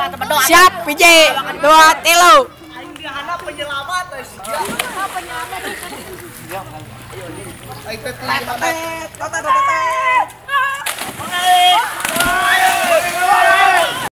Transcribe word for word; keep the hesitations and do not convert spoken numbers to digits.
Siap, biji, dua, tilu. Anak penyelamat, penyelamat. Ayo, ini. Ayo,